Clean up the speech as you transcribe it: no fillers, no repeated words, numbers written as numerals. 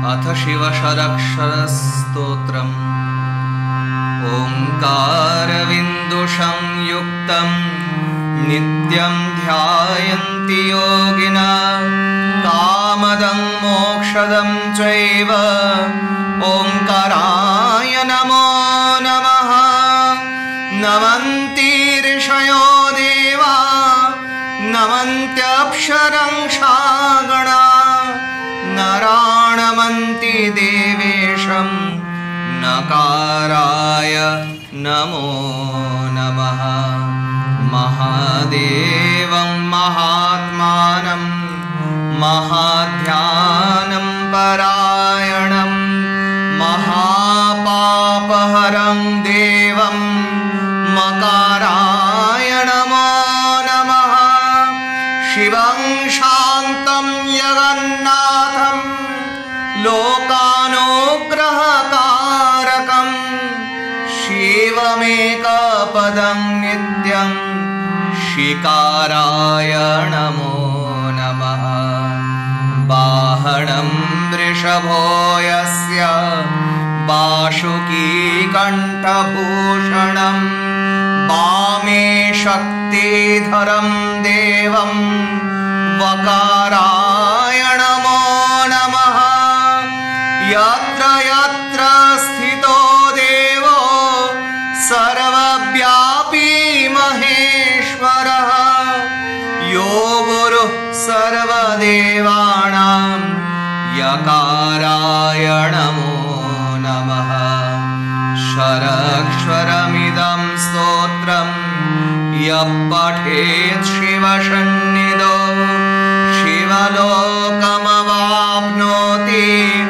अथ शिवषडक्षरस्तोत्रम्। ओंकारविन्दुसंयुक्तं नित्यं ध्यायन्ति योगिनः कामदं मोक्षदं चैव ओंकाराय नमो नमः। नमन्ति ऋषयो देवा नमन्त्यप्सरंसा गणाः नराणमन्ति देवेशं नकाराय नमो नमः। महादेवं महात्मानं महाध्यानं परायणं महापापहरं देवं मकाराय नमो नमः। शिवं शान्तं जगन्नाथं लोकानुग्रहकारकं शिवमेकपदं नित्यं शिकाराय नमो नमः। वाहनं वृषभो यस्य वासुकीकण्ठभूषणं वामे शक्तिधरं देवं वकाराय नमो नमः। यत्र यत्र स्थितो देवो सर्वव्यापी महेश्वरः यो गुरुः सर्वदेवानां यकाराय नमो नमः। षडक्षरमिदं स्तोत्रं यः पठेत् शिवसन्निधौ शिवलोकमवाप्नोति